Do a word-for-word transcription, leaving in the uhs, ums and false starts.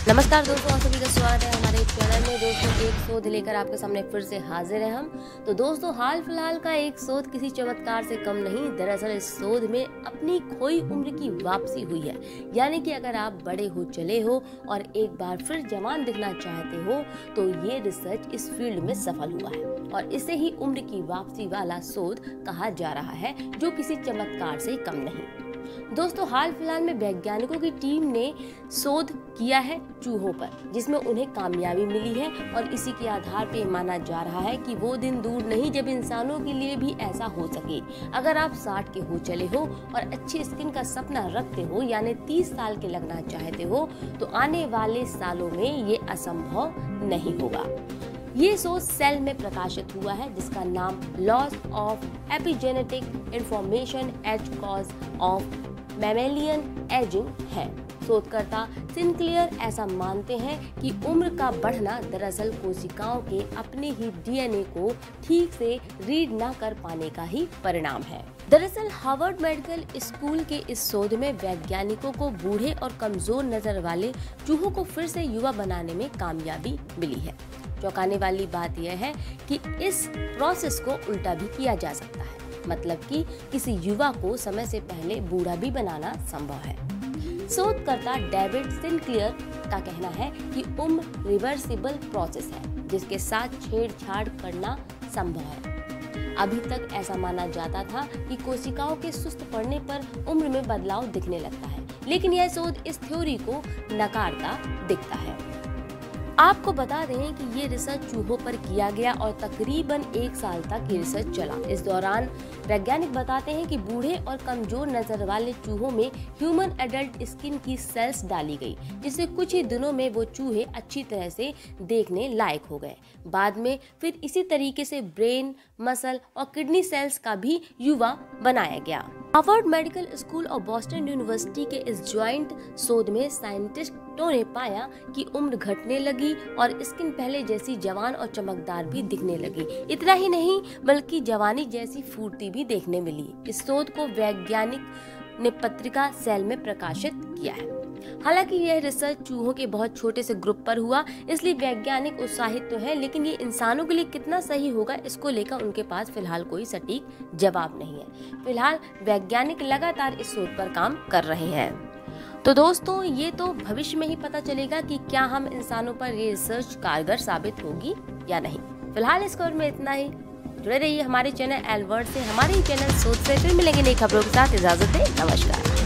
नमस्कार दोस्तों, आप सभी का स्वागत है हमारे चैनल में। दोस्तों, एक शोध लेकर आपके सामने फिर से हाजिर है हम। तो दोस्तों, हाल फिलहाल का एक शोध किसी चमत्कार से कम नहीं। दरअसल इस शोध में अपनी खोई उम्र की वापसी हुई है। यानी कि अगर आप बड़े हो चले हो और एक बार फिर जवान दिखना चाहते हो तो ये रिसर्च इस फील्ड में सफल हुआ है और इसे ही उम्र की वापसी वाला शोध कहा जा रहा है, जो किसी चमत्कार से कम नहीं। दोस्तों, हाल फिलहाल में वैज्ञानिकों की टीम ने शोध किया है चूहों पर, जिसमें उन्हें कामयाबी मिली है और इसी के आधार पे माना जा रहा है कि वो दिन दूर नहीं जब इंसानों के लिए भी ऐसा हो सके। अगर आप साठ के हो चले हो और अच्छी स्किन का सपना रखते हो, यानी तीस साल के लगना चाहते हो, तो आने वाले सालों में ये असंभव नहीं होगा। ये शोध सेल में प्रकाशित हुआ है, जिसका नाम loss of epigenetic information as cause of mammalian ageing है। शोधकर्ता सिनक्लेयर ऐसा मानते हैं कि उम्र का बढ़ना दरअसल कोशिकाओं के अपने ही डीएनए को ठीक से रीड ना कर पाने का ही परिणाम है। दरअसल हार्वर्ड मेडिकल स्कूल के इस शोध में वैज्ञानिकों को बूढ़े और कमजोर नजर वाले चूहों को फिर से युवा बनाने में कामयाबी मिली है। चौंकाने वाली बात यह है कि इस प्रोसेस को उल्टा भी किया जा सकता है, मतलब कि किसी युवा को समय से पहले बूढ़ा भी बनाना संभव है। शोधकर्ता डेविड सिनक्लेयर का कहना है कि उम्र रिवर्सिबल प्रोसेस है, जिसके साथ छेड़छाड़ करना संभव है। अभी तक ऐसा माना जाता था कि कोशिकाओं के सुस्त पड़ने पर उम्र में बदलाव दिखने लगता है, लेकिन यह शोध इस थ्योरी को नकारता दिखता है। आपको बता दें कि ये रिसर्च चूहों पर किया गया और तकरीबन एक साल तक ये रिसर्च चला। इस दौरान वैज्ञानिक बताते हैं कि बूढ़े और कमजोर नजर वाले चूहों में ह्यूमन एडल्ट स्किन की सेल्स डाली गई, जिससे कुछ ही दिनों में वो चूहे अच्छी तरह से देखने लायक हो गए। बाद में फिर इसी तरीके से ब्रेन, मसल और किडनी सेल्स का भी युवा बनाया गया। हार्वर्ड मेडिकल स्कूल और बॉस्टन यूनिवर्सिटी के इस ज्वाइंट शोध में साइंटिस्टों ने पाया कि उम्र घटने लगी और स्किन पहले जैसी जवान और चमकदार भी दिखने लगी। इतना ही नहीं, बल्कि जवानी जैसी फुर्ती भी देखने मिली। इस शोध को वैज्ञानिक ने पत्रिका सेल में प्रकाशित किया है। हालांकि यह रिसर्च चूहों के बहुत छोटे से ग्रुप पर हुआ, इसलिए वैज्ञानिक उत्साहित तो है, लेकिन ये इंसानों के लिए कितना सही होगा, इसको लेकर उनके पास फिलहाल कोई सटीक जवाब नहीं है। फिलहाल वैज्ञानिक लगातार इस शोध पर काम कर रहे हैं। तो दोस्तों, ये तो भविष्य में ही पता चलेगा कि क्या हम इंसानों पर ये रिसर्च कारगर साबित होगी या नहीं। फिलहाल इस खबर में इतना ही। जुड़े रहिए हमारे चैनल एल वर्ल्ड से। हमारे ही चैनल शोध से फिर मिलेंगे नई खबरों के साथ। इजाजत दें, नमस्कार।